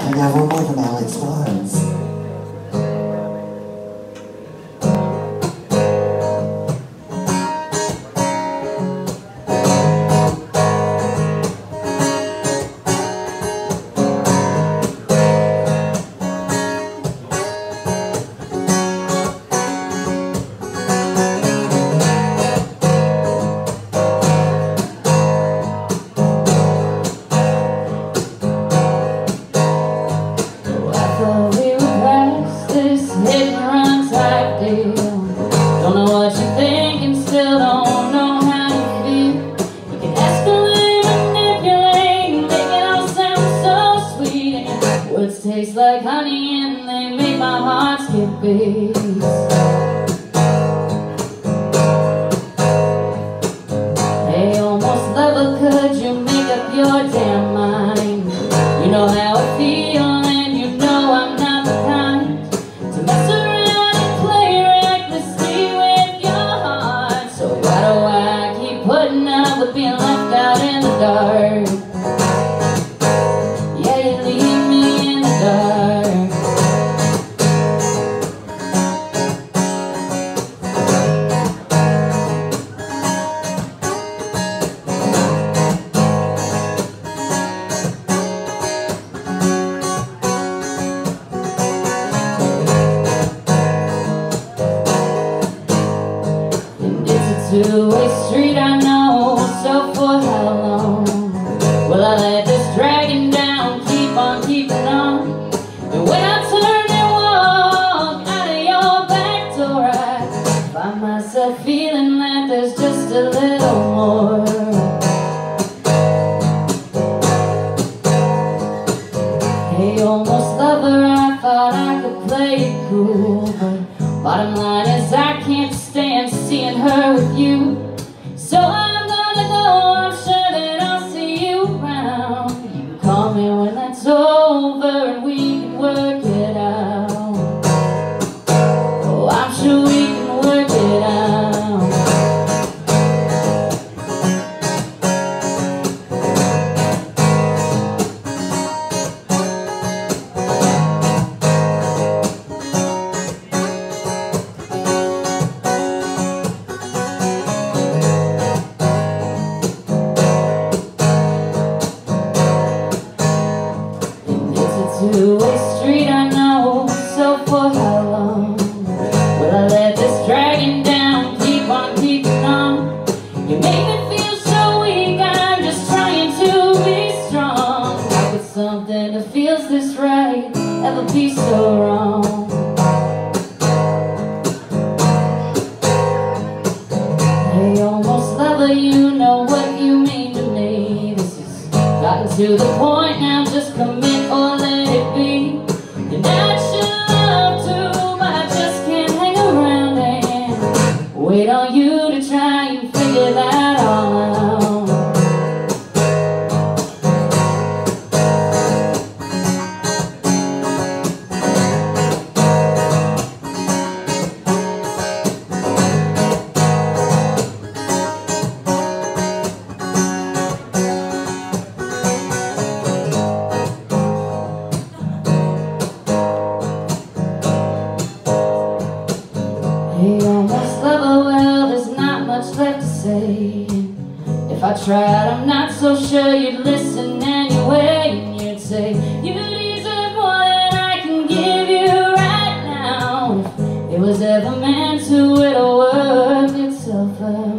I got one more from Alex Barnes. Don't know what you're thinking, still don't know how you feel. You can escalate, manipulate, make it all sound so sweet. And words taste like honey and they make my heart skip beats. Hey, almost lover, could you make up your damn mind? You know how I feel and you know I'm not the kind to mess around. Putting up with being left out in the dark. Yeah, you leave me in the dark. And it's a two-way street, I know. So for how long will I let this dragging down keep on keeping on? And when I turn and walk out of your back door, I find myself feeling that there's just a little more. Hey, almost lover, I thought I could play it cool, but bottom line is I can't stand seeing her with you. So I'm gonna go, I'm sure that I'll see you around. You can call me when that's over and we can work it out. Oh, I'm sure we can work it out. Two-way street, I know. So for how long will I let this dragging down keep on keeping on? You make me feel so weak, I'm just trying to be strong. How could something that feels this right ever be so wrong? Hey, almost lover, you know what you mean to me. This has gotten to the point now, just commit or let it be. And I'd sure love to, but I just can't hang around and wait on you to try and figure that all out. Hey, almost lover, well, there's not much left to say. If I tried, I'm not so sure you'd listen anyway. And you'd say, you deserve more than I can give you right now. If it was ever meant to, it'll work itself out.